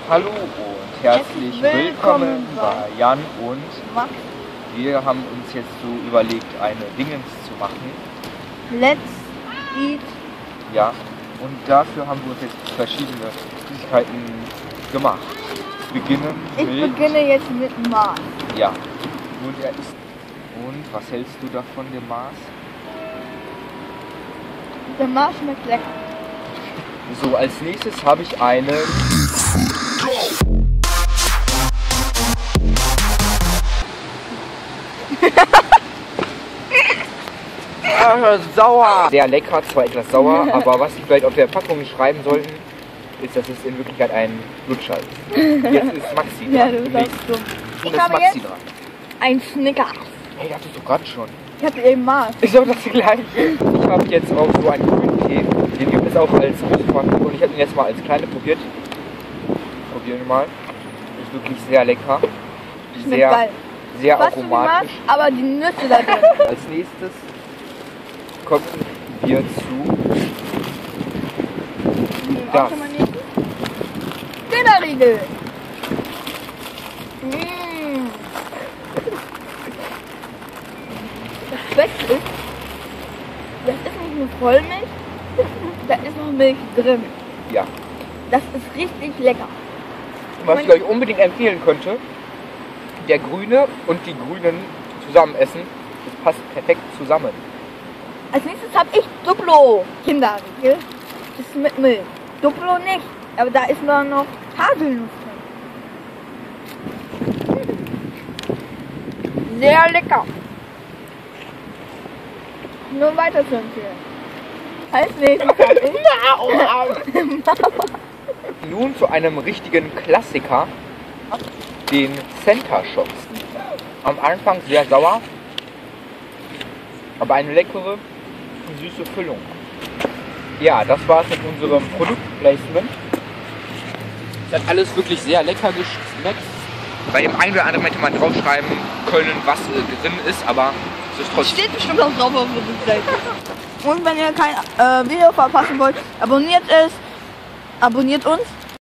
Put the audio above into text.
Hallo und herzlich willkommen bei Jan und Max. Wir haben uns jetzt so überlegt, eine Dingens zu machen. Let's eat. Ja, und dafür haben wir uns jetzt verschiedene Süßigkeiten gemacht. Ich beginne jetzt mit Mars. Ja, und er ist. Und was hältst du davon, dem Mars? Der Mars schmeckt lecker. So, als nächstes habe ich eine. Sauer! Sehr lecker, zwar etwas sauer, aber was sie vielleicht auf der Packung schreiben sollten, ist, dass es in Wirklichkeit ein Lutscher ist. Jetzt ist Maxi dran. Ja, du bist auch dumm. Ich habe Maxi dran. Ein Snickers. Hey, hattest du gerade schon. Ich hatte eben Mars. Ist doch das gleiche. Ich habe jetzt auch so einen grünen Tee. Den gibt es auch als Großpackung und ich habe ihn jetzt mal als kleine probiert. Probieren wir mal. Ist wirklich sehr lecker. Schmeckt geil. Sehr Fast so wie Mars, aromatisch. aber die Nüsse da drin. Als nächstes kommen wir zu das. Kinderriegel. Das Beste ist, das ist nicht nur Vollmilch, da ist noch Milch drin. Ja. Das ist richtig lecker. Was ich euch unbedingt empfehlen könnte, der Grüne und die Grünen zusammen essen, das passt perfekt zusammen. Als nächstes habe ich Duplo Kinderriegel. Das ist mit Milch. Duplo nicht, aber da ist noch Haselnuss drin. Sehr lecker. Nur weiter zu empfehlen. Als nächstes habe ich Nun zu einem richtigen Klassiker, den Center Shocks. Am Anfang sehr sauer, aber eine leckere, süße Füllung. Ja, das war's mit unserem Produktplacement. Es hat alles wirklich sehr lecker geschmeckt. Bei dem einen oder anderen hätte man draufschreiben können, was drin ist, aber es ist trotzdem. Steht bestimmt auch drauf auf der Seite. Und wenn ihr kein Video verpassen wollt, abonniert uns